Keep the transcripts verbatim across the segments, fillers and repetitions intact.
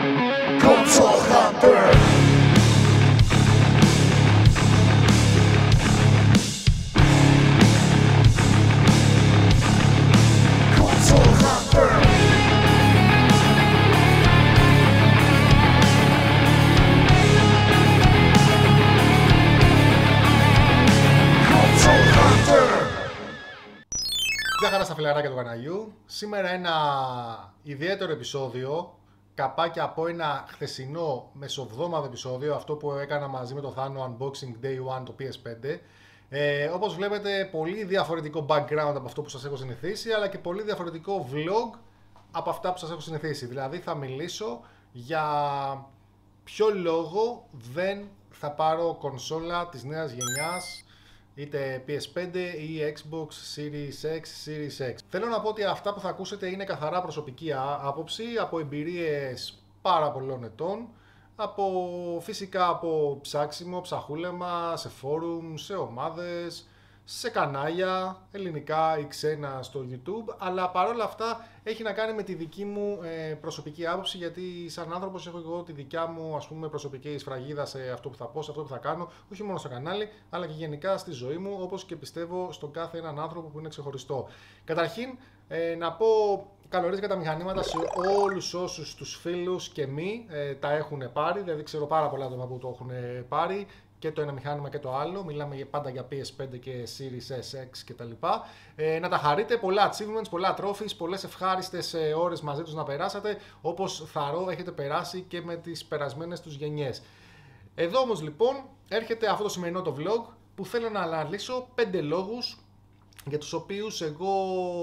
Console Hunter. Console Hunter. Console Hunter. Γεια χαρά στα φιλαράκια του καναλιού. Σήμερα ένα ιδιαίτερο επεισόδιο, καπάκι από ένα χθεσινό μεσοβδόμαδο επεισόδιο, αυτό που έκανα μαζί με το Θάνο Unboxing Day One το πι ες φάιβ. Ε, όπως βλέπετε, πολύ διαφορετικό background από αυτό που σας έχω συνηθίσει, αλλά και πολύ διαφορετικό vlog από αυτά που σας έχω συνηθίσει. Δηλαδή θα μιλήσω για ποιο λόγο δεν θα πάρω κονσόλα της νέας γενιάς, είτε πι ες φάιβ ή Xbox Series X, Series X. Θέλω να πω ότι αυτά που θα ακούσετε είναι καθαρά προσωπική άποψη, από εμπειρίες πάρα πολλών ετών, από φυσικά από ψάξιμο, ψαχούλεμα, σε φόρουμ, σε ομάδες, σε κανάλια, ελληνικά ή ξένα στο YouTube, αλλά παρόλα αυτά έχει να κάνει με τη δική μου ε, προσωπική άποψη, γιατί σαν άνθρωπος έχω εγώ τη δικιά μου, ας πούμε, προσωπική σφραγίδα σε αυτό που θα πω, σε αυτό που θα κάνω, όχι μόνο στο κανάλι, αλλά και γενικά στη ζωή μου, όπως και πιστεύω στον κάθε έναν άνθρωπο που είναι ξεχωριστό. Καταρχήν, ε, να πω καλώς ορίσατε τα μηχανήματα σε όλους όσους τους φίλους και μη ε, τα έχουν πάρει, δηλαδή ξέρω πάρα πολλά άτομα που το έχουν πάρει, και το ένα μηχάνημα και το άλλο. Μιλάμε πάντα για πι ες φάιβ και Series S, X κτλ. Ε, να τα χαρείτε, πολλά achievements, πολλά trophies, πολλές ευχάριστες ώρες μαζί τους να περάσατε, όπως θαρώ έχετε περάσει και με τις περασμένες τους γενιές. Εδώ όμως λοιπόν έρχεται αυτό το σημερινό το vlog που θέλω να αναλύσω πέντε λόγους για τους οποίους εγώ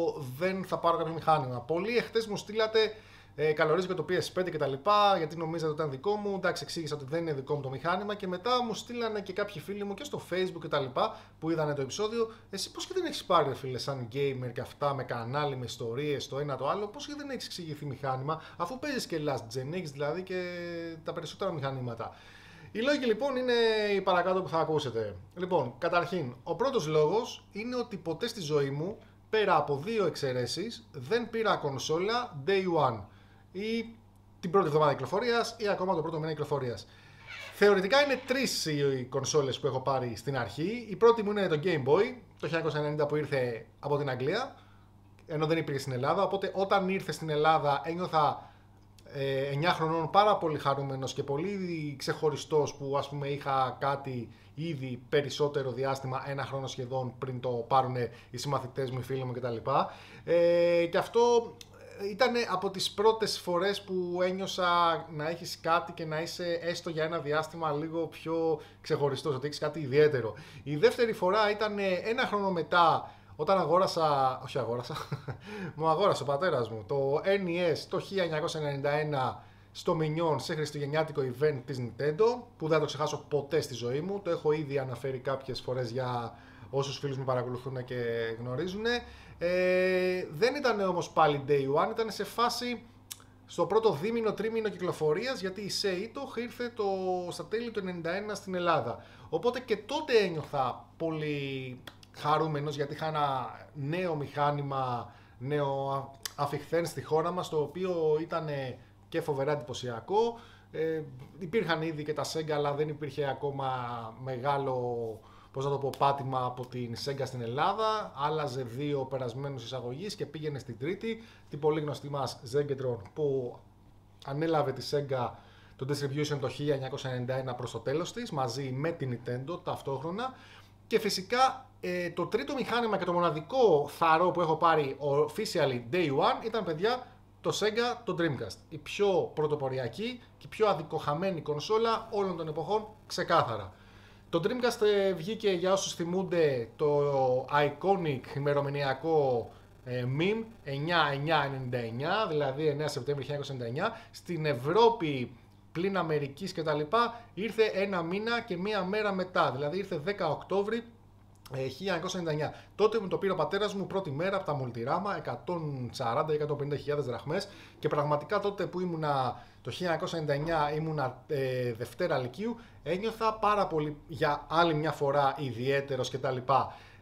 δεν θα πάρω κάποιο μηχάνημα. Πολλοί εχθές μου στείλατε Ε, καλωρίζω και το πι ες φάιβ και τα λοιπά, γιατί νομίζατε ότι ήταν δικό μου. Εντάξει, εξήγησα ότι δεν είναι δικό μου το μηχάνημα, και μετά μου στείλανε και κάποιοι φίλοι μου και στο Facebook και τα λοιπά που είδανε το επεισόδιο. Εσύ πώς και δεν έχεις πάρει, φίλε, σαν gamer και αυτά, με κανάλι, με ιστορίες, το ένα το άλλο, πώς και δεν έχεις εξηγηθεί μηχάνημα, αφού παίζεις και last gen, έχεις δηλαδή και τα περισσότερα μηχανήματα. Οι λόγοι λοιπόν είναι οι παρακάτω που θα ακούσετε. Λοιπόν, καταρχήν, ο πρώτος λόγος είναι ότι ποτέ στη ζωή μου, πέρα από δύο εξαιρέσεις, δεν πήρα κονσόλα day one. Ή την πρώτη εβδομάδα κυκλοφορίας ή ακόμα το πρώτο μήνα κυκλοφορίας. Θεωρητικά είναι τρεις οι κονσόλες που έχω πάρει στην αρχή. Η πρώτη μου είναι το Game Boy, το χίλια εννιακόσια ενενήντα, που ήρθε από την Αγγλία, ενώ δεν υπήρχε στην Ελλάδα. Οπότε όταν ήρθε στην Ελλάδα ένιωθα ε, εννιά χρονών πάρα πολύ χαρούμενος και πολύ ξεχωριστός, που ας πούμε είχα κάτι ήδη περισσότερο διάστημα, ένα χρόνο σχεδόν, πριν το πάρουν οι συμμαθητές μου, οι φίλοι μου κτλ. Ε, και αυτό ήταν από τις πρώτες φορές που ένιωσα να έχεις κάτι και να είσαι έστω για ένα διάστημα λίγο πιο ξεχωριστός, ότι έχεις κάτι ιδιαίτερο. Η δεύτερη φορά ήταν ένα χρόνο μετά, όταν αγόρασα, όχι αγόρασα, μου αγόρασε ο πατέρας μου το εν ι ες το χίλια εννιακόσια ενενήντα ένα στο Minion σε χριστουγεννιάτικο event της Nintendo, που δεν θα το ξεχάσω ποτέ στη ζωή μου. Το έχω ήδη αναφέρει κάποιες φορές για όσους φίλους μου παρακολουθούν και γνωρίζουν. Ε, δεν ήταν όμως πάλι day one, ήταν σε φάση στο πρώτο δίμηνο, τρίμηνο κυκλοφορίας, γιατί η Seito ήρθε το, στα τέλη του ενενήντα ένα στην Ελλάδα. Οπότε και τότε ένιωθα πολύ χαρούμενος, γιατί είχα ένα νέο μηχάνημα, νέο αφιχθέν στη χώρα μας, το οποίο ήταν και φοβερά εντυπωσιακό. Ε, υπήρχαν ήδη και τα Sega, αλλά δεν υπήρχε ακόμα μεγάλο, πώς να το πω, πάτημα από την Sega στην Ελλάδα. Άλλαζε δύο περασμένους εισαγωγής και πήγαινε στην τρίτη, την πολύ γνωστή μας Zegetron, που ανέλαβε τη Sega το distribution το χίλια εννιακόσια ενενήντα ένα προς το τέλος της, μαζί με την Nintendo ταυτόχρονα. Και φυσικά ε, το τρίτο μηχάνημα και το μοναδικό θαρό που έχω πάρει officially day one ήταν, παιδιά, το Sega, το Dreamcast. Η πιο πρωτοποριακή και πιο αδικοχαμένη κονσόλα όλων των εποχών, ξεκάθαρα. Το Dreamcast ε, βγήκε, για όσους θυμούνται, το iconic ημερομηνιακό ε, meme εννιά εννιά ενενήντα εννιά, δηλαδή εννέα Σεπτέμβρη χίλια εννιακόσια ενενήντα εννιά. Στην Ευρώπη, πλην Αμερικής κτλ, ήρθε ένα μήνα και μία μέρα μετά, δηλαδή ήρθε δέκα Οκτώβρη χίλια εννιακόσια ενενήντα εννιά. Τότε μου το πήρε ο πατέρας μου πρώτη μέρα από τα Multirama, εκατόν σαράντα με εκατόν πενήντα χιλιάδες δραχμές, και πραγματικά τότε που ήμουνα το χίλια εννιακόσια ενενήντα εννιά, ήμουνα ε, Δευτέρα Λυκείου, ένιωθα πάρα πολύ για άλλη μια φορά ιδιαίτερος κτλ.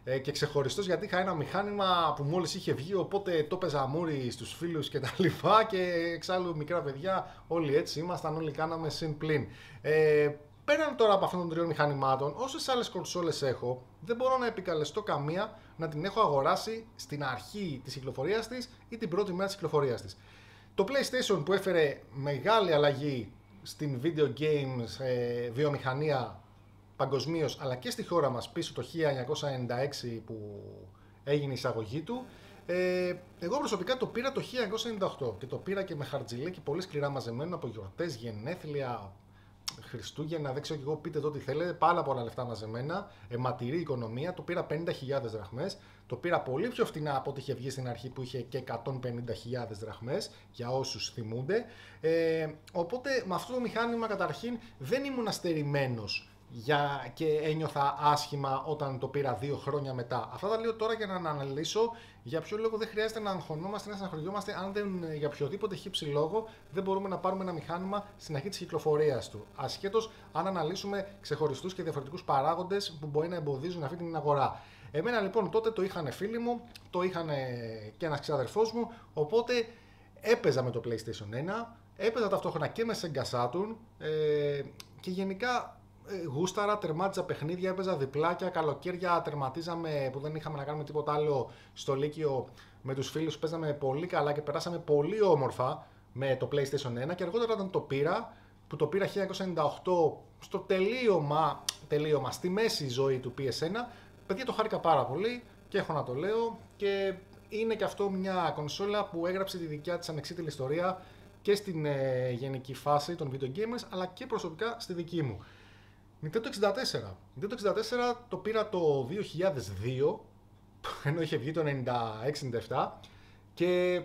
ε, και ξεχωριστός γιατί είχα ένα μηχάνημα που μόλις είχε βγει, οπότε το παίζα μούρι στους φίλους και τα λοιπά και εξάλλου μικρά παιδιά όλοι έτσι ήμασταν, όλοι κάναμε συν πλην. Ε, πέραν τώρα από αυτών των τριών μηχανημάτων, όσες άλλες κονσόλες έχω, δεν μπορώ να επικαλεστώ καμία να την έχω αγοράσει στην αρχή της κυκλοφορίας της ή την πρώτη μέρα της κυκλοφορίας της. Το PlayStation που έφερε μεγάλη αλλαγή στην video games ε, βιομηχανία παγκοσμίως, αλλά και στη χώρα μας πίσω το χίλια εννιακόσια ενενήντα έξι που έγινε η εισαγωγή του, ε, εγώ προσωπικά το πήρα το χίλια εννιακόσια ενενήντα οκτώ και το πήρα και με χαρτζιλέ πολύ σκληρά μαζεμένο από γιορτές, γενέθλια, Χριστούγεννα, δεν ξέρω και εγώ, πείτε το τι θέλετε, πάρα πολλά λεφτά μαζεμένα, αιματηρή οικονομία, το πήρα πενήντα χιλιάδες δραχμές, το πήρα πολύ πιο φτηνά από ό,τι είχε βγει στην αρχή που είχε και εκατόν πενήντα χιλιάδες δραχμές, για όσους θυμούνται, ε, οπότε με αυτό το μηχάνημα καταρχήν δεν ήμουν αστερημένος για... και ένιωθα άσχημα όταν το πήρα δύο χρόνια μετά. Αυτά τα λέω τώρα για να αναλύσω για ποιο λόγο δεν χρειάζεται να αγχωνόμαστε, να στεναχωριόμαστε αν δεν, για οποιοδήποτε χύψη λόγο δεν μπορούμε να πάρουμε ένα μηχάνημα στην αρχή της κυκλοφορίας του. Ασχέτως αν αναλύσουμε ξεχωριστούς και διαφορετικούς παράγοντες που μπορεί να εμποδίζουν αυτή την αγορά. Εμένα λοιπόν τότε το είχαν φίλοι μου, το είχαν και ένας ξαδερφός μου, οπότε έπαιζα με το PlayStation ένα, έπαιζα ταυτόχρονα και με Sega Saturn ε, και γενικά γούσταρα, τερμάτιζα παιχνίδια, έπαιζα διπλάκια, καλοκαίρια τερματίζαμε που δεν είχαμε να κάνουμε τίποτα άλλο στο Λύκειο με τους φίλους, παίζαμε πολύ καλά και περάσαμε πολύ όμορφα με το PlayStation ένα και αργότερα όταν το πήρα, που το πήρα χίλια εννιακόσια ενενήντα οκτώ στο τελείωμα, τελείωμα στη μέση ζωή του πι ες ένα, παιδιά το χάρηκα πάρα πολύ και έχω να το λέω και είναι και αυτό μια κονσόλα που έγραψε τη δικιά της ανεξίτηλη ιστορία και στην ε, γενική φάση των video gamers αλλά και προσωπικά στη δική μου. Nintendo εξήντα τέσσερα. Nintendo εξήντα τέσσερα το πήρα το δύο χιλιάδες δύο, ενώ είχε βγει το ενενήντα έξι ενενήντα επτά και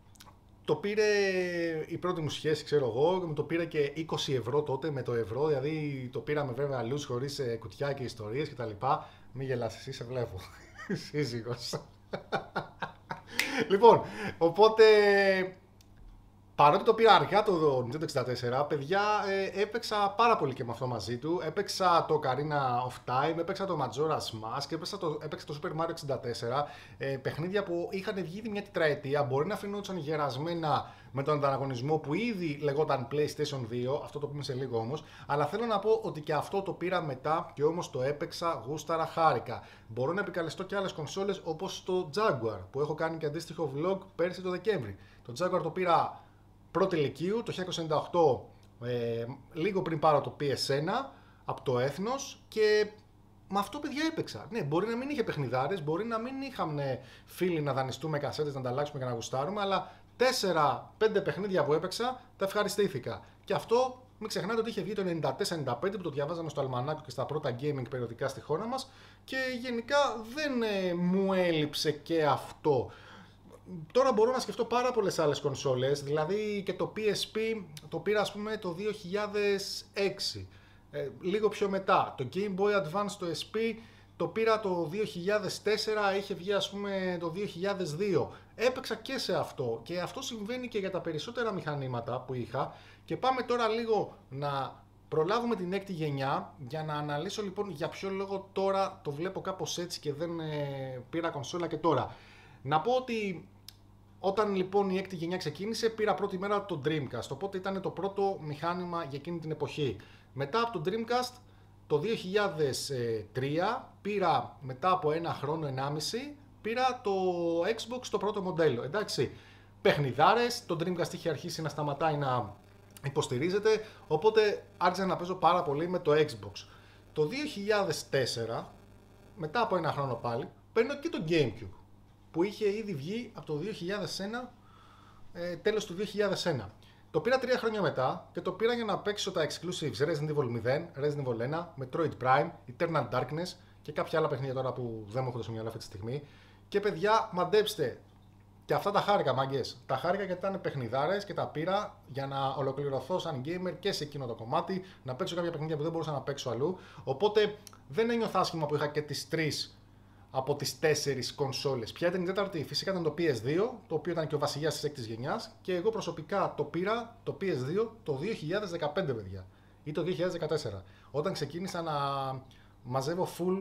το πήρε η πρώτη μου σχέση, ξέρω εγώ, μου το πήρε και είκοσι ευρώ τότε με το ευρώ, δηλαδή το πήραμε βέβαια αλλούς χωρίς κουτιά και ιστορίες και τα λοιπά. Μην γελάς, εσύ σε βλέπω, σύζυγος. Λοιπόν, οπότε... Παρότι το πήρα αργά το Nintendo εξήντα τέσσερα, παιδιά, ε, έπαιξα πάρα πολύ και με αυτό μαζί του. Έπαιξα το Ocarina of Time, έπαιξα το Majora's Mask, έπαιξα το, έπαιξα το Super Mario εξήντα τέσσερα. Ε, παιχνίδια που είχαν βγει ήδη μια τετραετία, μπορεί να φαινόντουσαν γερασμένα με τον ανταγωνισμό που ήδη λεγόταν PlayStation δύο, αυτό το πούμε σε λίγο όμως. Αλλά θέλω να πω ότι και αυτό το πήρα μετά και όμως το έπαιξα, γούσταρα, χάρηκα. Μπορώ να επικαλεστώ και άλλες κονσόλες όπως το Jaguar, που έχω κάνει και αντίστοιχο vlog πέρσι το Δεκέμβρη. Το Jaguar το πήρα πρώτη ηλικίου, το χίλια εννιακόσια ενενήντα οκτώ, ε, λίγο πριν πάρω το πι ες ένα από το Έθνος και με αυτό παιδιά έπαιξα. Ναι, μπορεί να μην είχε παιχνιδάρες, μπορεί να μην είχαμε φίλοι να δανειστούμε κασέτες, να ανταλλάξουμε και να γουστάρουμε, αλλά τέσσερα πέντε παιχνίδια που έπαιξα τα ευχαριστήθηκα. Και αυτό μην ξεχνάτε ότι είχε βγει το ενενήντα τέσσερα ενενήντα πέντε που το διαβάζαμε στο αλμανάκο και στα πρώτα gaming περιοδικά στη χώρα μας και γενικά δεν ε, μου έλειψε και αυτό. Τώρα μπορώ να σκεφτώ πάρα πολλές άλλες κονσόλες, δηλαδή και το πι ες πι το πήρα ας πούμε το δύο χιλιάδες έξι, ε, λίγο πιο μετά. Το Game Boy Advance το ες πι το πήρα το δύο χιλιάδες τέσσερα, είχε βγει ας πούμε το δύο χιλιάδες δύο. Έπαιξα και σε αυτό και αυτό συμβαίνει και για τα περισσότερα μηχανήματα που είχα και πάμε τώρα λίγο να προλάβουμε την έκτη γενιά για να αναλύσω λοιπόν για ποιο λόγο τώρα το βλέπω κάπως έτσι και δεν ε, πήρα κονσόλα και τώρα. Να πω ότι όταν λοιπόν η έκτη γενιά ξεκίνησε, πήρα πρώτη μέρα το Dreamcast, οπότε ήταν το πρώτο μηχάνημα για εκείνη την εποχή. Μετά από το Dreamcast, το δύο χιλιάδες τρία, πήρα μετά από ένα χρόνο, ενάμιση, πήρα το Xbox το πρώτο μοντέλο. Εντάξει, παιχνιδάρες, το Dreamcast είχε αρχίσει να σταματάει να υποστηρίζεται, οπότε άρχισα να παίζω πάρα πολύ με το Xbox. Το δύο χιλιάδες τέσσερα, μετά από ένα χρόνο πάλι, παίρνω και το GameCube, που είχε ήδη βγει από το δύο χιλιάδες ένα, ε, τέλος του δύο χιλιάδες ένα. Το πήρα τρία χρόνια μετά και το πήρα για να παίξω τα exclusives Resident Evil μηδέν, Resident Evil ένα, Metroid Prime, Eternal Darkness και κάποια άλλα παιχνίδια τώρα που δεν μου έχω στο μυαλό αυτή τη στιγμή. Και παιδιά, μαντέψτε, και αυτά τα χάρηκα, μαγκές. Τα χάρηκα γιατί ήταν παιχνιδάρες και τα πήρα για να ολοκληρωθώ σαν gamer και σε εκείνο το κομμάτι, να παίξω κάποια παιχνίδια που δεν μπορούσα να παίξω αλλού. Οπότε δεν ένιωθα άσχημα που είχα και τις τρεις από τις τέσσερις κονσόλες. Ποια ήταν η τέταρτη? Φυσικά ήταν το πι ες δύο, το οποίο ήταν και ο βασιλιάς της έκτης γενιάς και εγώ προσωπικά το πήρα το πι ες δύο το δύο χιλιάδες δεκαπέντε, παιδιά, ή το δύο χιλιάδες δεκατέσσερα, όταν ξεκίνησα να μαζεύω full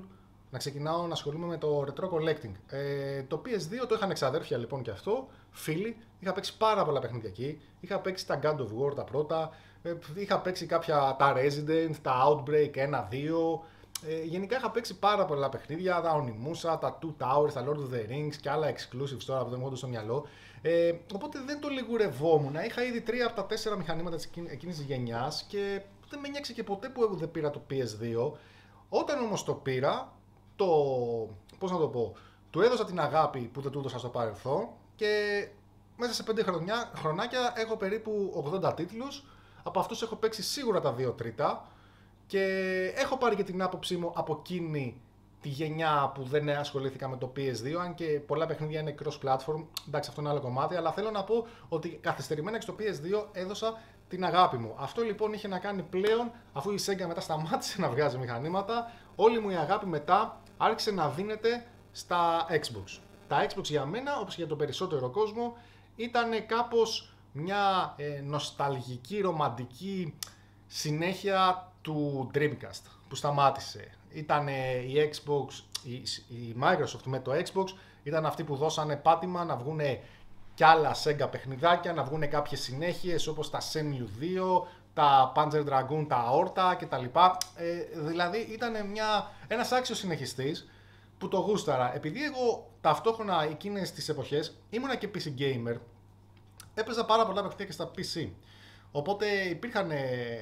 να ξεκινάω να ασχολούμαι με το retro collecting. Ε, το πι ες δύο το είχαν εξαδέρφια λοιπόν και αυτό, φίλοι. Είχα παίξει πάρα πολλά παιχνίδια εκεί. Είχα παίξει τα God of War τα πρώτα. Ε, είχα παίξει κάποια τα Resident, τα Outbreak ένα δύο. Ε, γενικά είχα παίξει πάρα πολλά παιχνίδια. Τα Onimusa, τα Two Towers, τα Lord of the Rings και άλλα exclusives τώρα που δεν μου έρχονται στο μυαλό. Ε, οπότε δεν το λιγουρευόμουν. Είχα ήδη τρία από τα τέσσερα μηχανήματα εκείνης της γενιάς και δεν με νοιάξε και ποτέ που δεν πήρα το πι ες δύο. Όταν όμως το πήρα, το, πώς να το πω, του έδωσα την αγάπη που δεν του έδωσα στο παρελθόν και μέσα σε πέντε χρονιά, χρονάκια έχω περίπου ογδόντα τίτλους. Από αυτούς έχω παίξει σίγουρα τα δύο τρίτα και έχω πάρει και την άποψή μου από εκείνη τη γενιά που δεν ασχολήθηκα με το πι ες δύο, αν και πολλά παιχνίδια είναι cross-platform, εντάξει αυτό είναι άλλο κομμάτι, αλλά θέλω να πω ότι καθυστερημένα και στο πι ες δύο έδωσα την αγάπη μου. Αυτό λοιπόν είχε να κάνει πλέον, αφού η Sega μετά σταμάτησε να βγάζει μηχανήματα, όλη μου η αγάπη μετά άρχισε να δίνεται στα Xbox. Τα Xbox για μένα, όπως και για τον περισσότερο κόσμο, ήταν κάπως μια ε, νοσταλγική, ρομαντική συνέχεια του Dreamcast που σταμάτησε. Ήταν η Xbox, η, η Microsoft με το Xbox, ήταν αυτοί που δώσανε πάτημα να βγουν κι άλλα Sega παιχνιδάκια, να βγουν κάποιες συνέχειες όπως τα Shenmue δύο, τα Panzer Dragoon, τα Orta κτλ. Ε, δηλαδή ήταν μια, ένας άξιος συνεχιστής που το γούσταρα. Επειδή εγώ ταυτόχρονα εκείνες τις εποχές ήμουνα και πι σι gamer, έπαιζα πάρα πολλά παιχνίδια και στα πι σι. Οπότε υπήρχαν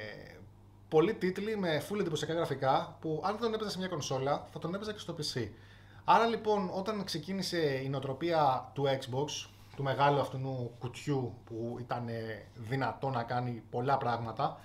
πολλοί τίτλοι με full εντυπωσιακά γραφικά που αν δεν τον έπαιζα σε μια κονσόλα θα τον έπαιζα και στο πι σι. Άρα λοιπόν όταν ξεκίνησε η νοοτροπία του Xbox, του μεγάλου αυτού κουτιού που ήταν δυνατό να κάνει πολλά πράγματα,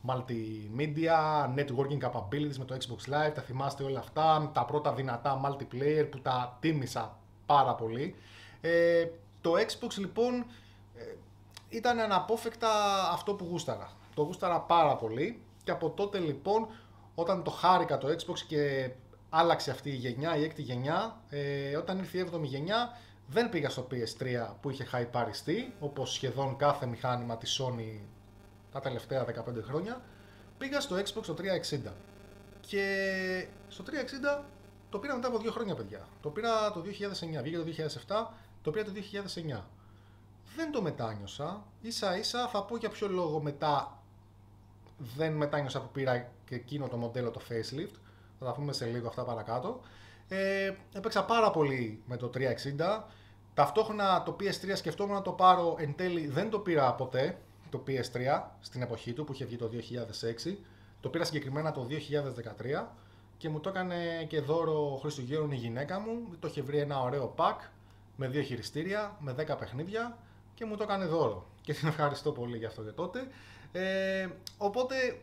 multimedia, networking capabilities με το Xbox Live, τα θυμάστε όλα αυτά, τα πρώτα δυνατά multiplayer που τα τίμησα πάρα πολύ. Ε, το Xbox λοιπόν ε, ήταν αναπόφευκτα αυτό που γούσταρα. Το γούσταρα πάρα πολύ και από τότε λοιπόν όταν το χάρηκα το Xbox και άλλαξε αυτή η γενιά, η έκτη γενιά, ε, όταν ήρθε η έβδομη γενιά δεν πήγα στο πι ες τρία που είχε χαϊπαριστεί όπως σχεδόν κάθε μηχάνημα της Sony τα τελευταία δεκαπέντε χρόνια. Πήγα στο Xbox το τριακόσια εξήντα και στο τριακόσια εξήντα το πήρα μετά από δύο χρόνια, παιδιά. Το πήρα το δύο χιλιάδες εννιά, βγήκε το δύο χιλιάδες επτά, το πήρα το δύο χιλιάδες εννιά. Δεν το μετάνιωσα, ίσα ίσα θα πω για ποιο λόγο μετά δεν μετάνιωσα που πήρα και εκείνο το μοντέλο το facelift. Θα τα πούμε σε λίγο αυτά παρακάτω. Ε, έπαιξα πάρα πολύ με το τριακόσια εξήντα. Ταυτόχρονα το πι ες τρία σκεφτόμουν να το πάρω, εν τέλει δεν το πήρα ποτέ το πι ες τρία στην εποχή του που είχε βγει το δύο χιλιάδες έξι. Το πήρα συγκεκριμένα το δύο χιλιάδες δεκατρία και μου το έκανε και δώρο Χριστουγέννων η γυναίκα μου. Το είχε βρει ένα ωραίο pack με δύο χειριστήρια, με δέκα παιχνίδια και μου το έκανε δώρο. Και την ευχαριστώ πολύ για αυτό και τότε. Ε, οπότε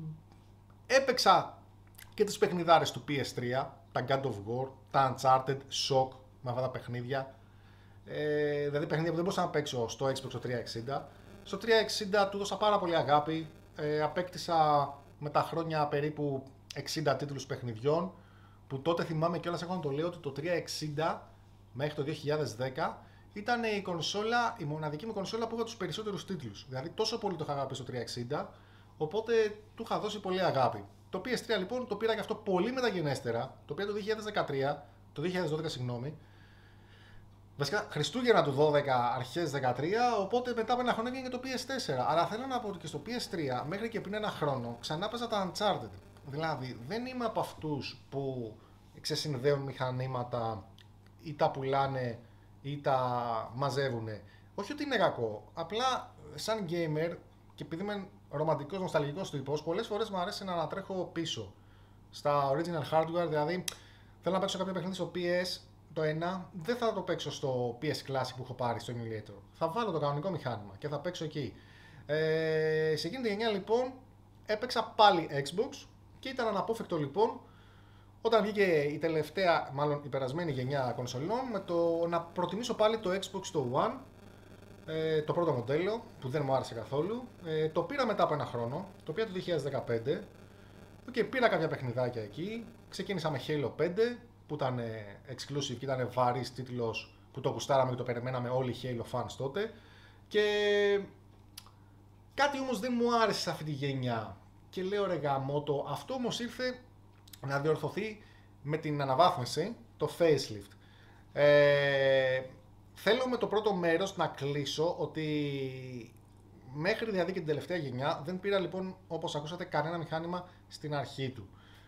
έπαιξα και τις παιχνιδάρες του πι ες τρία, τα God of War, τα Uncharted, Shock με αυτά τα παιχνίδια. Ε, δηλαδή παιχνίδια που δεν μπορούσα να παίξω στο Xbox το τριακόσια εξήντα. Στο τριακόσια εξήντα του δώσα πάρα πολύ αγάπη. Ε, απέκτησα με τα χρόνια περίπου εξήντα τίτλους παιχνιδιών. Που τότε θυμάμαι κιόλας, έχω να το λέω ότι το τριακόσια εξήντα μέχρι το δύο χιλιάδες δέκα ήταν η κονσόλα, η μοναδική μου κονσόλα που είχα τους περισσότερους τίτλους. Δηλαδή τόσο πολύ το είχα αγαπήσει στο τριακόσια εξήντα, οπότε του είχα δώσει πολύ αγάπη. Το πι ες τρία λοιπόν το πήρα και αυτό πολύ μεταγενέστερα. Το πήρα το δύο χιλιάδες δεκατρία, το δύο χιλιάδες δώδεκα συγγνώμη. Βασικά Χριστούγεννα του δώδεκα, αρχές δεκατρία, οπότε μετά από ένα χρόνο έγινε και το πι ες φορ. Αλλά θέλω να πω ότι και στο πι ες τρία μέχρι και πριν ένα χρόνο ξανά παίζα τα Uncharted. Δηλαδή δεν είμαι από αυτούς που ξεσυνδέουν μηχανήματα ή τα πουλάνε ή τα μαζεύουν. Όχι ότι είναι κακό, απλά σαν gamer και επειδή είμαι ρομαντικός, νοσταλγικός τύπος, πολλές φορές μου αρέσει να ανατρέχω πίσω στα original hardware, δηλαδή θέλω να παίξω κάποιο παιχνίδι στο πι ες το ένα, δεν θα το παίξω στο πι ες Classic που έχω πάρει στο emulator. Θα βάλω το κανονικό μηχάνημα και θα παίξω εκεί. Ε, σε εκείνη τη γενιά λοιπόν έπαιξα πάλι Xbox και ήταν αναπόφευκτο λοιπόν όταν βγήκε η τελευταία, μάλλον η περασμένη γενιά κονσολών, με το να προτιμήσω πάλι το Xbox το One, ε, το πρώτο μοντέλο που δεν μου άρεσε καθόλου. Ε, το πήρα μετά από ένα χρόνο, το πήρα το δύο χιλιάδες δεκαπέντε και πήρα κάποια παιχνιδάκια εκεί. Ξεκίνησα με Halo πέντε που ήταν exclusive και ήταν βαρύς τίτλος που το γουστάραμε και το περιμέναμε όλοι οι Halo fans τότε. Και κάτι όμως δεν μου άρεσε σε αυτή τη γενιά και λέω ρε γαμώτο, αυτό όμως ήρθε να διορθωθεί με την αναβάθμιση, το facelift. Ε, θέλω με το πρώτο μέρος να κλείσω ότι μέχρι δηλαδή και την τελευταία γενιά δεν πήρα λοιπόν, όπως ακούσατε, κανένα μηχάνημα στην αρχή του.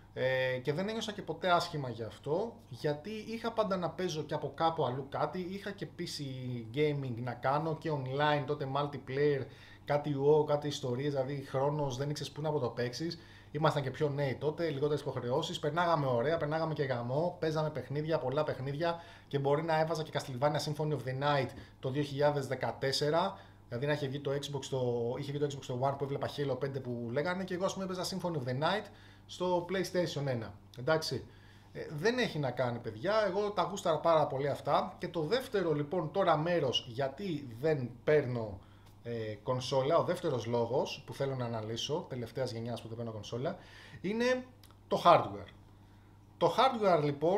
Ε, και δεν ένιωσα και ποτέ άσχημα γι' αυτό, γιατί είχα πάντα να παίζω και από κάπου αλλού κάτι, είχα και πι σι gaming να κάνω και online, τότε multiplayer, κάτι ου ο, κάτι ιστορίες, δηλαδή χρόνος, δεν ήξερες πού να το παίξεις. Ήμασταν και πιο νέοι τότε, λιγότερες υποχρεώσεις, περνάγαμε ωραία, περνάγαμε και γαμό, παίζαμε παιχνίδια, πολλά παιχνίδια και μπορεί να έβαζα και Castlevania Symphony of the Night το δύο χιλιάδες δεκατέσσερα. Δηλαδή να είχε βγει το Xbox στο, είχε βγει το Xbox στο One που έβλεπα Halo πέντε που λέγανε και εγώ ας πούμε έπαιζα Symphony of the Night στο PlayStation ένα. Εντάξει, ε, δεν έχει να κάνει παιδιά, εγώ τα γούσταρα πάρα πολύ αυτά. Και το δεύτερο λοιπόν τώρα μέρος γιατί δεν παίρνω ε, κονσόλα, ο δεύτερος λόγος που θέλω να αναλύσω, τελευταίας γενιάς που δεν παίρνω κονσόλα, είναι το hardware. Το hardware λοιπόν,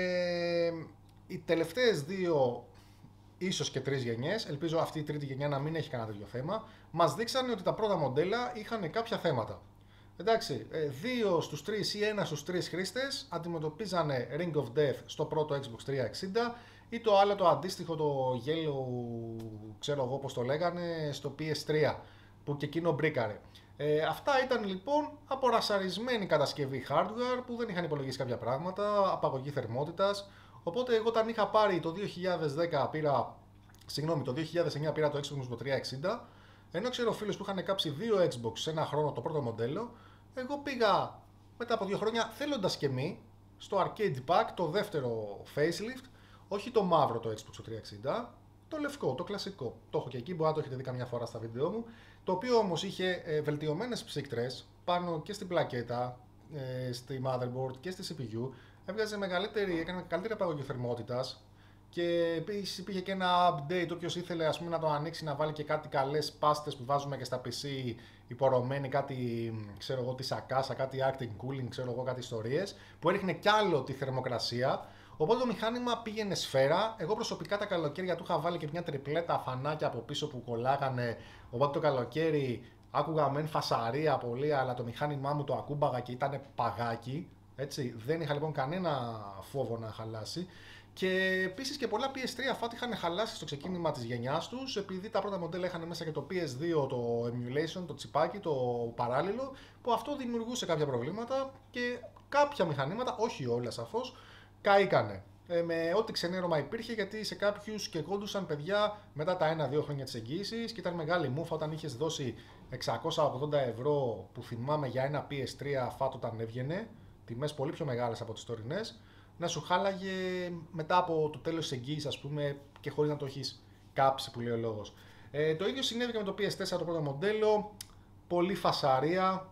ε, οι τελευταίες δύο ίσως και τρεις γενιές, ελπίζω αυτή η τρίτη γενιά να μην έχει κανένα τέτοιο θέμα, μας δείξανε ότι τα πρώτα μοντέλα είχαν κάποια θέματα. Εντάξει, δύο στους τρεις ή ένα στους τρεις χρήστες αντιμετωπίζανε Ring of Death στο πρώτο Xbox τριακόσια εξήντα ή το άλλο το αντίστοιχο, το Yellow, ξέρω εγώ πώς το λέγανε, στο πι ες θρι, που και εκείνο μπρίκαρε. Ε, αυτά ήταν λοιπόν απορασαρισμένη κατασκευή hardware που δεν είχαν υπολογίσει κάποια πράγματα, απαγωγή θερμότητας. Οπότε εγώ όταν είχα πάρει το δύο χιλιάδες δέκα πήρα, συγγνώμη, το δύο χιλιάδες εννιά πήρα το Xbox το τριακόσια εξήντα, ενώ ξέρω φίλους που είχαν κάψει δύο Xbox σε ένα χρόνο το πρώτο μοντέλο, εγώ πήγα μετά από δύο χρόνια θέλοντας και μη στο Arcade Pack το δεύτερο facelift, όχι το μαύρο το Xbox το τριακόσια εξήντα, το λευκό, το κλασικό. Το έχω και εκεί, μπορεί να το έχετε δει καμιά φορά στα βίντεο μου, το οποίο όμως είχε ε, βελτιωμένες ψύκτρες πάνω και στην πλακέτα, ε, στη motherboard και στη σι πι γιου. Έβγαζε μεγαλύτερη, έκανε καλύτερη απαγωγή θερμότητας και επίσης υπήρχε και ένα update. Όποιος ήθελε ας πούμε, να το ανοίξει, να βάλει και κάτι καλές πάστες που βάζουμε και στα πι σι υπορωμένη, κάτι ξέρω εγώ, τη Akasa, κάτι acting cooling, ξέρω εγώ, κάτι ιστορίες, που έριχνε κι άλλο τη θερμοκρασία. Οπότε το μηχάνημα πήγαινε σφαίρα. Εγώ προσωπικά τα καλοκαίρια του είχα βάλει και μια τριπλέτα φανάκια από πίσω που κολλάγανε. Οπότε το καλοκαίρι άκουγα μεν φασαρία πολύ, αλλά το μηχάνημά μου το ακούμπαγα και ήταν παγάκι. Έτσι, δεν είχα λοιπόν κανένα φόβο να χαλάσει. Και επίσης και πολλά πι ες θρι φάτ είχαν χαλάσει στο ξεκίνημα της γενιάς τους, επειδή τα πρώτα μοντέλα είχαν μέσα και το πι ες δύο, το emulation, το τσιπάκι, το παράλληλο, που αυτό δημιουργούσε κάποια προβλήματα και κάποια μηχανήματα, όχι όλα σαφώς, καήκανε. Ε, με ό,τι ξενέρωμα υπήρχε, γιατί σε κάποιους και κόντουσαν παιδιά μετά τα ένα δύο χρόνια της εγγύησης και ήταν μεγάλη μούφα όταν είχες δώσει εξακόσια ογδόντα ευρώ που θυμάμαι για ένα πι ες θρι φάτ όταν έβγαινε, τιμές πολύ πιο μεγάλες από τις τωρινές, να σου χάλαγε μετά από το τέλος της εγγύησης, ας πούμε, και χωρίς να το έχεις κάψει, που λέει ο λόγος. Ε, το ίδιο συνέβη και με το πι ες φορ το πρώτο μοντέλο, πολύ φασαρία.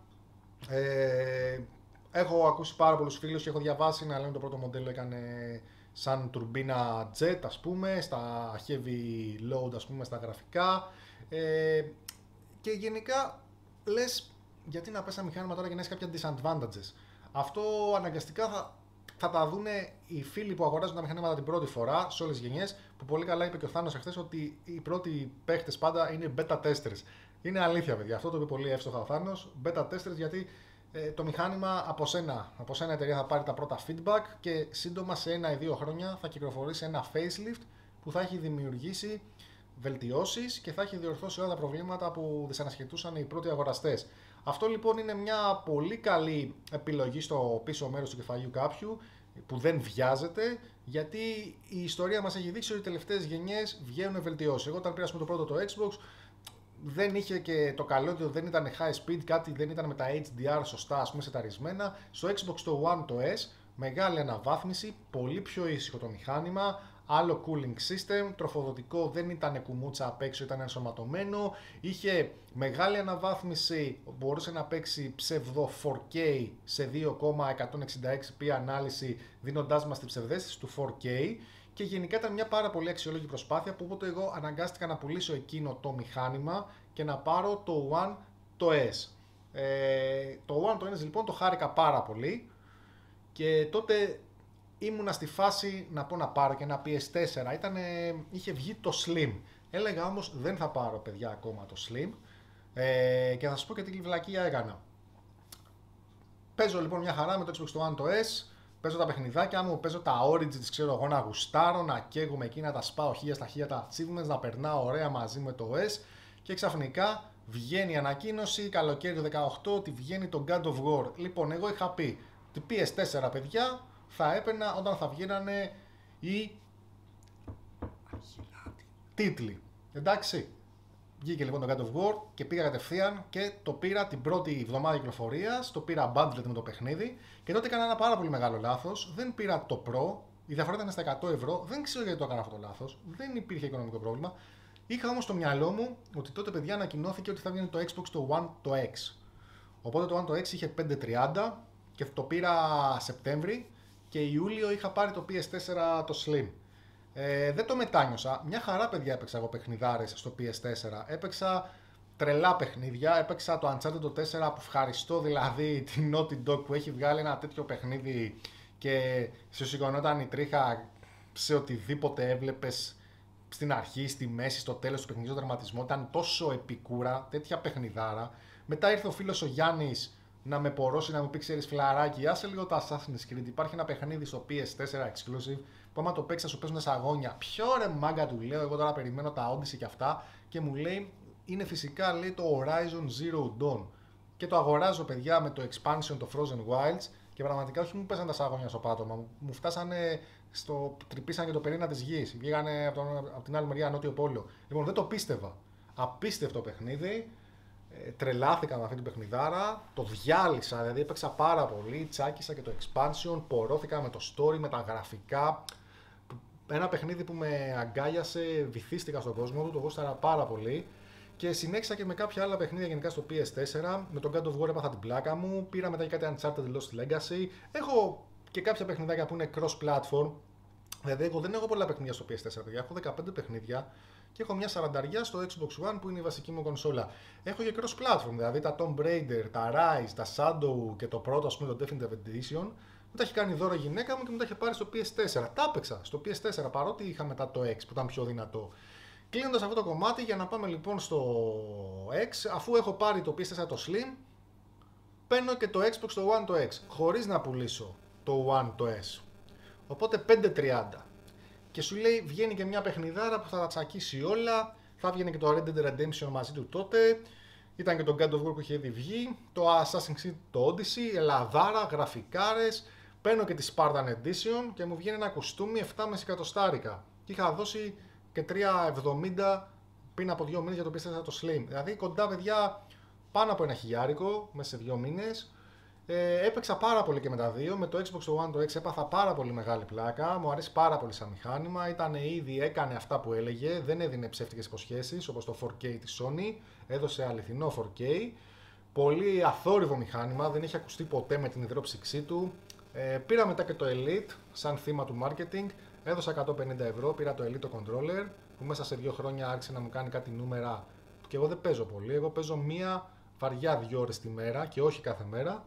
Ε, έχω ακούσει πάρα πολλούς φίλους και έχω διαβάσει να λένε το πρώτο μοντέλο έκανε σαν τουρμπίνα jet, ας πούμε, στα heavy load, ας πούμε, στα γραφικά. Ε, και γενικά λες, γιατί να πες ένα μηχάνημα τώρα και να έχεις κάποια disadvantages. Αυτό αναγκαστικά θα, θα τα δούνε οι φίλοι που αγοράζουν τα μηχανήματα την πρώτη φορά σε όλες τις γενιές, που πολύ καλά είπε και ο Θάνος εχθές ότι οι πρώτοι παίχτες πάντα είναι beta testers. Είναι αλήθεια, παιδιά, αυτό το είπε πολύ εύστοχα ο Θάνος, beta testers, γιατί ε, το μηχάνημα από σένα, από σένα εταιρεία θα πάρει τα πρώτα feedback και σύντομα σε ένα ή δύο χρόνια θα κυκλοφορήσει ένα facelift που θα έχει δημιουργήσει βελτιώσεις και θα έχει διορθώσει όλα τα προβλήματα που δυσανασχετούσαν οι πρώτοι αγοραστές. Αυτό λοιπόν είναι μια πολύ καλή επιλογή στο πίσω μέρος του κεφαλιού κάποιου που δεν βιάζεται, γιατί η ιστορία μας έχει δείξει ότι οι τελευταίες γενιές βγαίνουν βελτιώσεις. Εγώ όταν πήραμε το πρώτο το Xbox δεν είχε και το καλό ότι δεν ήταν high speed, κάτι δεν ήταν με τα έιτς ντι αρ σωστά, ας πούμε, σεταρισμένα. Στο Xbox το One το S, μεγάλη αναβάθμιση, πολύ πιο ήσυχο το μηχάνημα, άλλο cooling system, τροφοδοτικό, δεν ήταν κουμούτσα απ' έξω, ήταν ενσωματωμένο, είχε μεγάλη αναβάθμιση, μπορούσε να παίξει ψευδο φορ κέι σε δύο κόμμα εκατόν εξήντα έξι πι ανάλυση, δίνοντάς μας την ψευδαίσθηση του φορ κέι. Και γενικά ήταν μια πάρα πολύ αξιόλογη προσπάθεια, που οπότε εγώ αναγκάστηκα να πουλήσω εκείνο το μηχάνημα και να πάρω το One το S. Ε, το One το S λοιπόν το χάρηκα πάρα πολύ και τότε ήμουνα στη φάση να πω να πάρω και ένα πι ες φορ. Ήτανε, είχε βγει το Slim. Έλεγα όμως δεν θα πάρω, παιδιά, ακόμα το Slim. Ε, και θα σας πω και τι βλακεία έκανα. Παίζω λοιπόν μια χαρά με το Xbox One το S. παίζω τα παιχνιδάκια μου, παίζω τα Origins, ξέρω εγώ, να γουστάρω, να καίγομαι εκεί, να τα σπάω χίλια στα χίλια τα achievements, να περνάω ωραία μαζί με το ες και ξαφνικά βγαίνει η ανακοίνωση καλοκαίρι του δεκαοκτώ ότι βγαίνει το God of War. Λοιπόν, εγώ είχα πει ότι πι ες φορ παιδιά θα έπαιρνα όταν θα βγαίνανε οι τίτλοι. Εντάξει. Βγήκε λοιπόν το God of War και πήγα κατευθείαν και το πήρα την πρώτη εβδομάδα κυκλοφορίας. Το πήρα bundled με το παιχνίδι και τότε έκανα ένα πάρα πολύ μεγάλο λάθος. Δεν πήρα το Pro, η διαφορά ήταν στα εκατό ευρώ. Δεν ξέρω γιατί το έκανα αυτό το λάθος. Δεν υπήρχε οικονομικό πρόβλημα. Είχα όμως στο μυαλό μου ότι τότε παιδιά ανακοινώθηκε ότι θα βγαίνει το Xbox το One το X. Οπότε το One το X είχε πεντακόσια τριάντα και το πήρα Σεπτέμβρη και Ιούλιο είχα πάρει το πι ες φορ το Slim. Ε, δεν το μετάνιωσα. Μια χαρά, παιδιά, έπαιξα εγώ παιχνιδάρες στο πι ες φορ. Έπαιξα τρελά παιχνίδια. Έπαιξα το Uncharted το τέσσερα που ευχαριστώ δηλαδή την Naughty Dog που έχει βγάλει ένα τέτοιο παιχνίδι και σου σηκωνόταν η τρίχα σε οτιδήποτε έβλεπες στην αρχή, στη μέση, στο τέλος του παιχνιδιού, στο δραματισμό. Ήταν τόσο επικούρα, τέτοια παιχνιδάρα. Μετά ήρθε ο φίλος ο Γιάννης να με πορώσει, να μου πει: ξέρεις, φιλαράκι, άσε λίγο το Assassin's Creed. Υπάρχει ένα παιχνίδι στο πι ες φορ exclusive που άμα το παίξει θα σου παίζουν σαγόνια. Ποιο ρε μάγκα, του λέω. Εγώ τώρα περιμένω τα Odyssey και αυτά. Και μου λέει: είναι φυσικά, λέει, το Horizon Zero Dawn. Και το αγοράζω, παιδιά, με το expansion, το Frozen Wilds. Και πραγματικά όχι μου πέσαν τα σαγόνια στο πάτωμα. Μου φτάσανε στο. Τρυπήσαν και το πυρήνα τη γη. Βγήκανε από, τον, από την άλλη μεριά, Νότιο Πόλο. Λοιπόν, δεν το πίστευα. Απίστευτο παιχνίδι. Ε, τρελάθηκα με αυτή την παιχνιδάρα, το διάλυσα, δηλαδή έπαιξα πάρα πολύ, τσάκισα και το expansion, πορώθηκα με το story, με τα γραφικά. Ένα παιχνίδι που με αγκάλιασε, βυθίστηκα στον κόσμο του, το γούσταρα πάρα πολύ. Και συνέχισα και με κάποια άλλα παιχνίδια γενικά στο πι ες φορ. Με τον God of War έπαθα την πλάκα μου, πήρα μετά και κάτι Uncharted Lost Legacy. Έχω και κάποια παιχνιδάκια που είναι cross-platform. Δηλαδή, εγώ δεν έχω πολλά παιχνίδια στο πι ες φορ, παιδιά. Έχω δεκαπέντε παιχνίδια. Και έχω μια σαρανταριά στο Xbox One που είναι η βασική μου κονσόλα. Έχω και cross-platform, δηλαδή τα Tomb Raider, τα Rise, τα Shadow και το πρώτο, ας πούμε, το Definitive Edition. Μου τα έχει κάνει δώρο η γυναίκα μου και μου τα έχει πάρει στο πι ες φορ. Τα έπαιξα στο πι ες φορ παρότι είχα μετά το X που ήταν πιο δυνατό. Κλείνοντας αυτό το κομμάτι, για να πάμε λοιπόν στο X, αφού έχω πάρει το πι ες φορ το Slim, παίρνω και το Xbox το One το X, χωρίς να πουλήσω το One το S. Οπότε πεντακόσια τριάντα. Και σου λέει βγαίνει και μια παιχνιδάρα που θα τα τσακίσει όλα. Θα βγαίνει και το Red Dead Redemption μαζί του τότε. Ήταν και το God of War που είχε ήδη βγει. Το Assassin's Creed το Odyssey. Ελαδάρα, γραφικάρες. Παίρνω και τη Spartan Edition και μου βγαίνει ένα κουστούμι επτά κόμμα πέντε εκατοστάρικα. Και είχα δώσει και τρία εβδομήντα πριν από δύο μήνες για το πι ες φορ το Slim. Δηλαδή κοντά, παιδιά, πάνω από ένα χιλιάρικο μέσα σε δύο μήνες. Ε, έπαιξα πάρα πολύ και με τα δύο. Με το Xbox το One το X έπαθα πάρα πολύ μεγάλη πλάκα. Μου αρέσει πάρα πολύ σαν μηχάνημα. Ήταν ήδη, έκανε αυτά που έλεγε. Δεν έδινε ψεύτικες υποσχέσεις όπως το φορ κέι της Sony. Έδωσε αληθινό φορ κέι. Πολύ αθόρυβο μηχάνημα. Δεν είχε ακουστεί ποτέ με την υδρόψυξή του. Ε, πήρα μετά και το Elite σαν θύμα του marketing. Έδωσα εκατόν πενήντα ευρώ. Πήρα το Elite το controller που μέσα σε δύο χρόνια άρχισε να μου κάνει κάτι νούμερα. Και εγώ δεν παίζω πολύ. Εγώ παίζω μία βαριά δύο ώρες τη μέρα και όχι κάθε μέρα.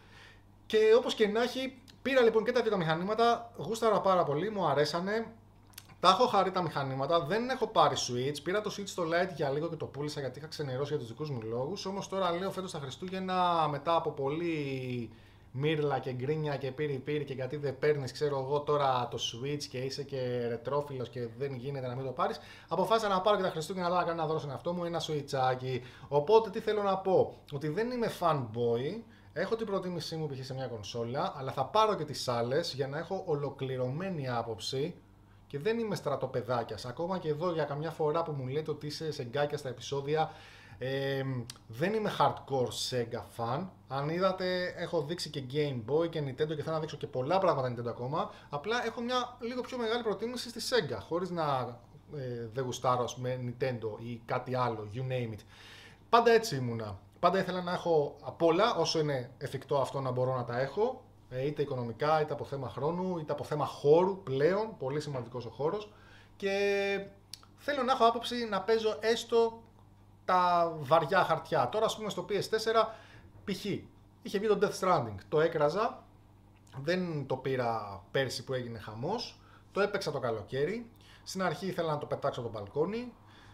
Και όπως και να έχει, πήρα λοιπόν και τα δύο τα μηχανήματα, γούσταρα πάρα πολύ, μου αρέσανε. Τα έχω χαρεί τα μηχανήματα, δεν έχω πάρει Switch. Πήρα το Switch στο Lite για λίγο και το πούλησα γιατί είχα ξενερώσει για τους δικούς μου λόγους. Όμως τώρα λέω φέτος τα Χριστούγεννα, μετά από πολύ μύρλα και γκρίνια και πύρι πύρι και γιατί δεν παίρνεις, ξέρω εγώ, τώρα το Switch και είσαι και ρετρόφιλος και δεν γίνεται να μην το πάρεις. Αποφάσισα να πάρω και τα Χριστούγεννα, αλλά να κάνω να δώσω αυτό μου ένα Switchάκι. Οπότε τι θέλω να πω, ότι δεν είμαι fanboy. Έχω την προτίμησή μου π.χ. σε μια κονσόλα, αλλά θα πάρω και τις άλλες για να έχω ολοκληρωμένη άποψη και δεν είμαι στρατοπεδάκιας. Ακόμα και εδώ για καμιά φορά που μου λέτε ότι είσαι σεγκάκια στα επεισόδια, ε, δεν είμαι hardcore Sega fan. Αν είδατε, έχω δείξει και Game Boy και Nintendo και θέλω να δείξω και πολλά πράγματα Nintendo ακόμα. Απλά έχω μια λίγο πιο μεγάλη προτίμηση στη Sega, χωρίς να ε, δεν γουστάρω, ας πούμε, Nintendo ή κάτι άλλο, you name it. Πάντα έτσι ήμουνα. Πάντα ήθελα να έχω απ' όλα, όσο είναι εφικτό αυτό να μπορώ να τα έχω, είτε οικονομικά, είτε από θέμα χρόνου, είτε από θέμα χώρου πλέον, πολύ σημαντικός ο χώρος, και θέλω να έχω άποψη να παίζω έστω τα βαριά χαρτιά. Τώρα, ας πούμε, στο πι ες φορ, π.χ. είχε βγει το Death Stranding, το έκραζα, δεν το πήρα πέρσι που έγινε χαμός, το έπαιξα το καλοκαίρι, στην αρχή ήθελα να το πετάξω από το μπαλκόνι.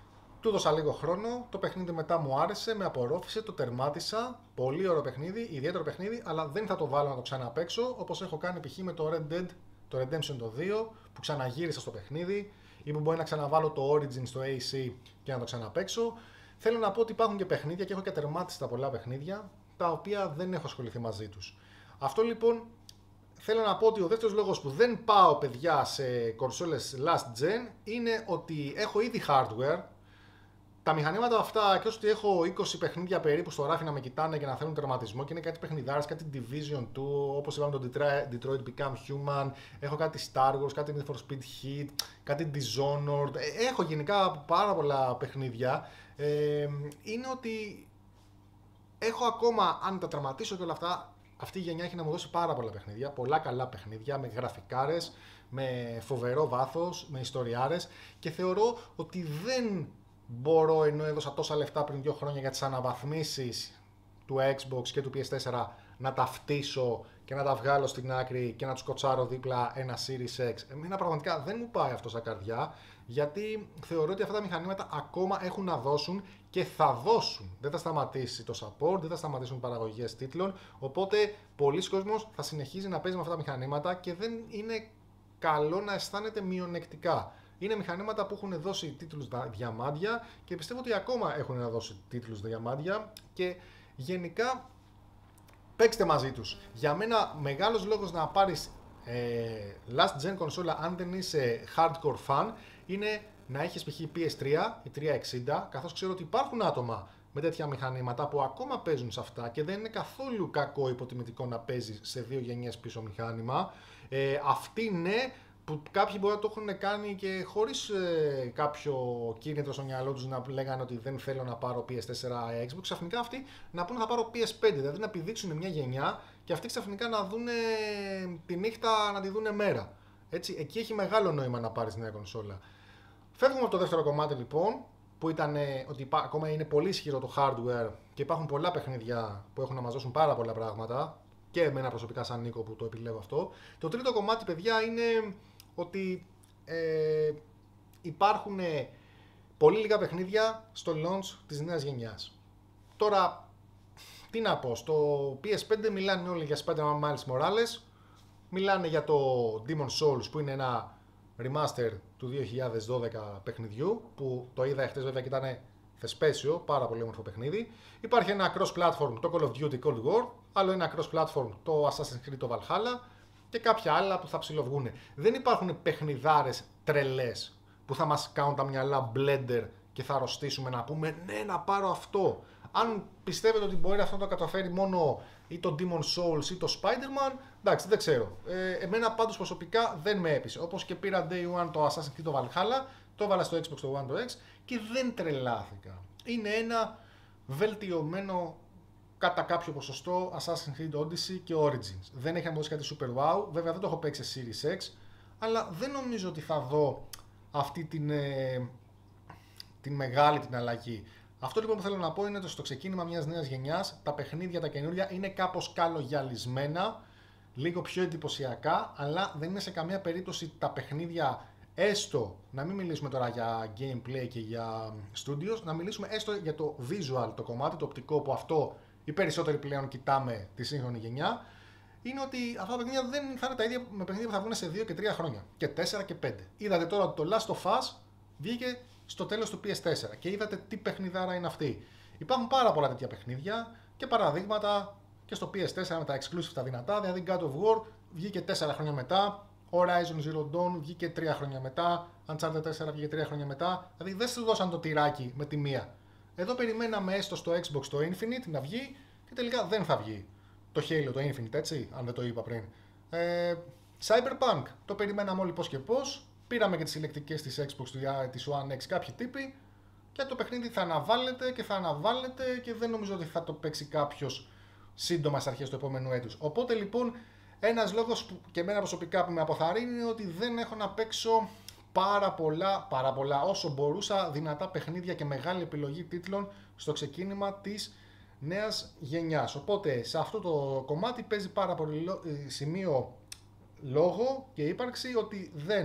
Του δώσα λίγο χρόνο, το παιχνίδι μετά μου άρεσε, με απορρόφησε, το τερμάτισα. Πολύ ωραίο παιχνίδι, ιδιαίτερο παιχνίδι, αλλά δεν θα το βάλω να το ξαναπαίξω, όπως έχω κάνει π.χ. με το Red Dead, το Redemption το δύο, που ξαναγύρισα στο παιχνίδι, ή που μπορεί να ξαναβάλω το Origin στο έι σι και να το ξαναπαίξω. Θέλω να πω ότι υπάρχουν και παιχνίδια και έχω και τερμάτισει τα πολλά παιχνίδια, τα οποία δεν έχω ασχοληθεί μαζί τους. Αυτό λοιπόν, θέλω να πω ότι ο δεύτερος λόγος που δεν πάω, παιδιά, σε κονσόλες last gen είναι ότι έχω ήδη hardware. Τα μηχανήματα αυτά, και όσο ότι έχω είκοσι παιχνίδια περίπου στο ράφι να με κοιτάνε και να θέλουν τερματισμό, και είναι κάτι παιχνιδάρες, κάτι Division δύο, όπως είπαμε το Detroit Become Human, έχω κάτι Star Wars, κάτι Need for Speed Heat, κάτι Dishonored, έχω γενικά πάρα πολλά παιχνίδια. Ε, είναι ότι έχω ακόμα, αν τα τερματίσω και όλα αυτά, αυτή η γενιά έχει να μου δώσει πάρα πολλά παιχνίδια, πολλά καλά παιχνίδια, με γραφικάρες, με φοβερό βάθος, με ιστοριάρες, και θεωρώ ότι δεν μπορώ, ενώ έδωσα τόσα λεφτά πριν δύο χρόνια για τις αναβαθμίσεις του Xbox και του πι ες φορ, να τα φτύσω και να τα βγάλω στην άκρη και να τους κοτσάρω δίπλα ένα Series X. Εμένα πραγματικά δεν μου πάει αυτό σαν καρδιά, γιατί θεωρώ ότι αυτά τα μηχανήματα ακόμα έχουν να δώσουν και θα δώσουν. Δεν θα σταματήσει το support, δεν θα σταματήσουν παραγωγές τίτλων, οπότε πολλοί κόσμος θα συνεχίζει να παίζει με αυτά τα μηχανήματα και δεν είναι καλό να αισθάνεται μειονεκτικά. Είναι μηχανήματα που έχουν δώσει τίτλους διαμάντια και πιστεύω ότι ακόμα έχουν να δώσει τίτλους διαμάντια, και γενικά παίξτε μαζί τους. Για μένα μεγάλος λόγος να πάρεις ε, last gen κονσόλα, αν δεν είσαι hardcore fan, είναι να έχεις π.χ. πι ες θρι ή τριακόσια εξήντα, καθώς ξέρω ότι υπάρχουν άτομα με τέτοια μηχανήματα που ακόμα παίζουν σε αυτά και δεν είναι καθόλου κακό υποτιμητικό να παίζεις σε δύο γενιές πίσω μηχάνημα. Ε, αυτοί ναι, που κάποιοι μπορεί να το έχουν κάνει και χωρίς ε, κάποιο κίνητρο στο μυαλό τους, να λέγανε ότι δεν θέλω να πάρω πι ες φορ Xbox, ξαφνικά αυτοί να πούνε θα πάρω πι ες φάιβ, δηλαδή να επιδείξουν μια γενιά και αυτοί ξαφνικά να δουν τη νύχτα να τη δούνε μέρα. Έτσι, εκεί έχει μεγάλο νόημα να πάρεις νέα κονσόλα. Φεύγουμε από το δεύτερο κομμάτι λοιπόν, που ήταν ότι ακόμα είναι πολύ ισχυρό το hardware και υπάρχουν πολλά παιχνίδια που έχουν να μας δώσουν πάρα πολλά πράγματα, και εμένα προσωπικά σαν Νίκο που το επιλέγω αυτό. Το τρίτο κομμάτι, παιδιά, είναι ότι ε, υπάρχουν πολύ λίγα παιχνίδια στο launch της νέας γενιάς. Τώρα, τι να πω, στο πι ες φάιβ μιλάνε όλοι για Spider-Man Miles Morales, μιλάνε για το Demon's Souls που είναι ένα remaster του δύο χιλιάδες δώδεκα παιχνιδιού, που το είδα εχθές βέβαια και ήταν θεσπέσιο, πάρα πολύ όμορφο παιχνίδι. Υπάρχει ένα cross-platform, το Call of Duty Cold War, άλλο ένα cross-platform, το Assassin's Creed το Valhalla, και κάποια άλλα που θα ψιλοβγούνε. Δεν υπάρχουν παιχνιδάρες τρελές που θα μας κάνουν τα μυαλά blender και θα αρρωστήσουμε να πούμε ναι, να πάρω αυτό. Αν πιστεύετε ότι μπορεί αυτό να το καταφέρει μόνο ή το Demon's Souls ή το Spider-Man, εντάξει, δεν ξέρω. Ε, εμένα πάντως προσωπικά δεν με έπεισε. Όπως και πήρα Day One το Assassin's Creed το Valhalla, το έβαλα στο Xbox το One το X και δεν τρελάθηκα. Είναι ένα βελτιωμένο κατά κάποιο ποσοστό Assassin's Creed Odyssey και Origins. Δεν έχει να μου δώσει κάτι super wow, βέβαια δεν το έχω παίξει σε Series X, αλλά δεν νομίζω ότι θα δω αυτή την, ε, την μεγάλη την αλλαγή. Αυτό λοιπόν που θέλω να πω είναι ότι στο ξεκίνημα μιας νέας γενιάς τα παιχνίδια τα καινούργια είναι κάπως καλογιαλισμένα, λίγο πιο εντυπωσιακά, αλλά δεν είναι σε καμία περίπτωση τα παιχνίδια, έστω να μην μιλήσουμε τώρα για gameplay και για studios, να μιλήσουμε έστω για το visual, το κομμάτι, το οπτικό, που αυτό οι περισσότεροι πλέον κοιτάμε τη σύγχρονη γενιά, είναι ότι αυτά τα παιχνίδια δεν θα είναι τα ίδια με παιχνίδια που θα βγουν σε δύο και τρία χρόνια, και τέσσερα και πέντε. Είδατε τώρα ότι το Last of Us βγήκε στο τέλος του πι ες φορ και είδατε τι παιχνιδάρα είναι αυτή. Υπάρχουν πάρα πολλά τέτοια παιχνίδια και παραδείγματα και στο πι ες φορ με τα exclusive τα δυνατά, δηλαδή God of War βγήκε τέσσερα χρόνια μετά, Horizon Zero Dawn βγήκε τρία χρόνια μετά, Uncharted τέσσερα βγήκε τρία χρόνια μετά, δηλαδή δεν σου δώσαν το τυράκι με τη μία. Εδώ περιμέναμε έστω στο Xbox το Infinite να βγει και τελικά δεν θα βγει. Το Halo το Infinite, έτσι, αν δεν το είπα πριν. Ε, Cyberpunk, το περιμέναμε όλοι πώς και πώς. Πήραμε και τις συλλεκτικές της Xbox, της One X κάποιοι τύποι, και το παιχνίδι θα αναβάλλεται και θα αναβάλλεται και δεν νομίζω ότι θα το παίξει κάποιος σύντομα στις αρχές του επόμενου έτους. Οπότε λοιπόν ένας λόγος που και εμένα προσωπικά που με αποθαρρύνει είναι ότι δεν έχω να παίξω πάρα πολλά, πάρα πολλά όσο μπορούσα δυνατά παιχνίδια και μεγάλη επιλογή τίτλων στο ξεκίνημα της νέας γενιάς. Οπότε σε αυτό το κομμάτι παίζει πάρα πολύ σημείο λόγο και ύπαρξη ότι δεν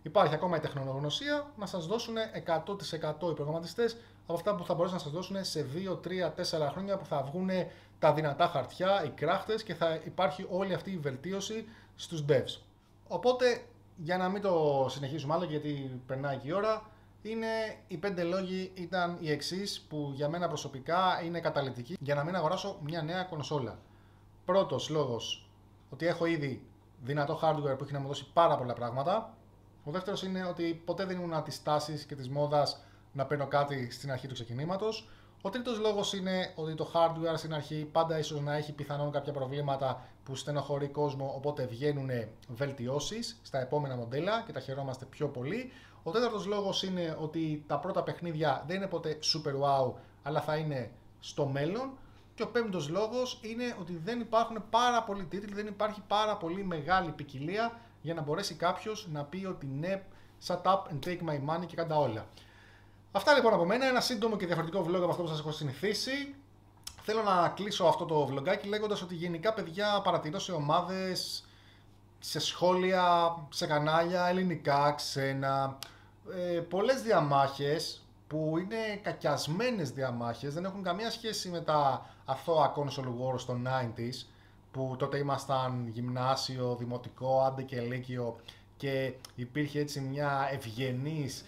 υπάρχει ακόμα η τεχνογνωσία να σας δώσουν εκατό τοις εκατό οι προγραμματιστές από αυτά που θα μπορέσουν να σας δώσουν σε δύο, τρία, τέσσερα χρόνια που θα βγουν τα δυνατά χαρτιά, οι κράχτες και θα υπάρχει όλη αυτή η βελτίωση στους devs. Οπότε, για να μην το συνεχίσουμε άλλο γιατί περνάει και η ώρα, είναι οι πέντε λόγοι ήταν οι εξής που για μένα προσωπικά είναι καταλυτικοί για να μην αγοράσω μια νέα κονσόλα. Πρώτος λόγος, ότι έχω ήδη δυνατό hardware που έχει να μου δώσει πάρα πολλά πράγματα. Ο δεύτερος είναι ότι ποτέ δεν ήμουν της τάσης και της μόδας να παίρνω κάτι στην αρχή του ξεκινήματος. Ο τρίτος λόγος είναι ότι το hardware στην αρχή πάντα ίσως να έχει πιθανόν κάποια προβλήματα που στενοχωρεί κόσμο, οπότε βγαίνουν βελτιώσεις στα επόμενα μοντέλα και τα χαιρόμαστε πιο πολύ. Ο τέταρτος λόγος είναι ότι τα πρώτα παιχνίδια δεν είναι ποτέ super wow, αλλά θα είναι στο μέλλον. Και ο πέμπτος λόγος είναι ότι δεν υπάρχουν πάρα πολλοί τίτλοι, δεν υπάρχει πάρα πολύ μεγάλη ποικιλία για να μπορέσει κάποιος να πει ότι ναι, shut up and take my money και κάντα όλα. Αυτά λοιπόν από μένα, ένα σύντομο και διαφορετικό vlog από αυτό που σας έχω συνηθίσει. Θέλω να κλείσω αυτό το vlogάκι λέγοντας ότι γενικά παιδιά παρατηρώ σε ομάδες, σε σχόλια, σε κανάλια, ελληνικά, ξένα, ε, πολλές διαμάχες που είναι κακιασμένες διαμάχες, δεν έχουν καμία σχέση με τα αθώα console wars των ενενήντα που τότε ήμασταν γυμνάσιο, δημοτικό, άντε και λύκειο και υπήρχε έτσι μια ευγενής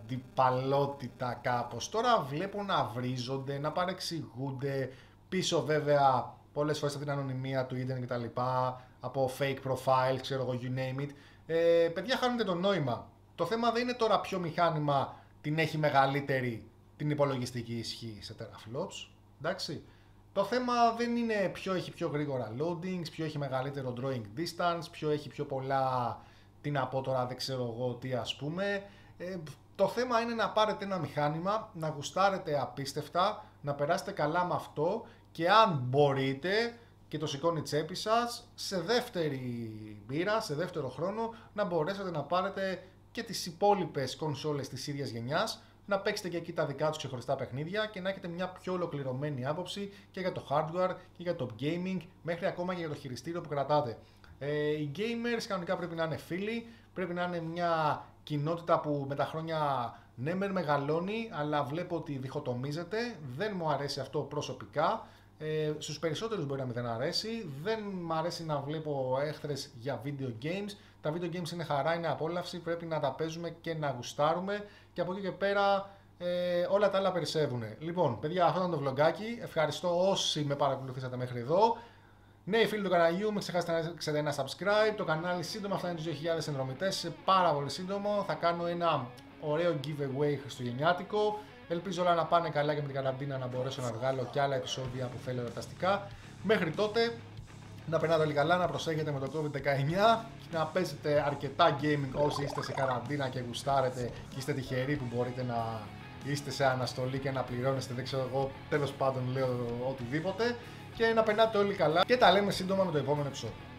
αντιπαλότητα κάπως. Τώρα βλέπω να βρίζονται, να παρεξηγούνται, πίσω βέβαια πολλές φορές από την ανωνυμία του ίντερνετ και τα λοιπά, από fake profiles, ξέρω εγώ, you name it. Ε, παιδιά, χάνετε το νόημα. Το θέμα δεν είναι τώρα ποιο μηχάνημα την έχει μεγαλύτερη την υπολογιστική ισχύ σε teraflops, εντάξει. Το θέμα δεν είναι ποιο έχει πιο γρήγορα loadings, ποιο έχει μεγαλύτερο drawing distance, ποιο έχει πιο πολλά, τι να πω τώρα, δεν ξέρω εγώ τι ας πούμε. Ε, το θέμα είναι να πάρετε ένα μηχάνημα, να γουστάρετε απίστευτα, να περάσετε καλά με αυτό και αν μπορείτε και το σηκώνει η τσέπη σας, σε δεύτερη μπύρα, σε δεύτερο χρόνο, να μπορέσετε να πάρετε και τις υπόλοιπες κονσόλες της ίδιας γενιάς, να παίξετε και εκεί τα δικά τους ξεχωριστά παιχνίδια και να έχετε μια πιο ολοκληρωμένη άποψη και για το hardware και για το gaming, μέχρι ακόμα και για το χειριστήριο που κρατάτε. Ε, οι gamers κανονικά πρέπει να είναι φίλοι, πρέπει να είναι μια κοινότητα που με τα χρόνια ναι μεν μεγαλώνει, αλλά βλέπω ότι διχοτομίζεται, δεν μου αρέσει αυτό προσωπικά. Ε, στους περισσότερους μπορεί να μην δεν αρέσει, δεν μου αρέσει να βλέπω έχθρες για video games. Τα video games είναι χαρά, είναι απόλαυση, πρέπει να τα παίζουμε και να γουστάρουμε και από εκεί και πέρα ε, όλα τα άλλα περισσεύουν. Λοιπόν, παιδιά, αυτό ήταν το vlogάκι. Ευχαριστώ όσοι με παρακολουθήσατε μέχρι εδώ. Νέοι φίλοι του καναλιού, μην ξεχάσετε να ρίξετε ένα subscribe. Το κανάλι σύντομα φτάνει τους δύο χιλιάδες συνδρομητές, σε πάρα πολύ σύντομο. Θα κάνω ένα ωραίο giveaway χριστουγεννιάτικο. Ελπίζω όλα να πάνε καλά και με την καραντίνα να μπορέσω να βγάλω και άλλα επεισόδια που θέλω εορταστικά. Μέχρι τότε, να περνάτε όλοι καλά, να προσέχετε με το κόβιντ δεκαεννιά, να παίζετε αρκετά gaming όσοι είστε σε καραντίνα και γουστάρετε και είστε τυχεροί που μπορείτε να είστε σε αναστολή και να πληρώνεστε, δεν ξέρω εγώ, τέλος πάντων λέω οτιδήποτε. Και να περνάτε όλοι καλά και τα λέμε σύντομα με το επόμενο επεισόδιο.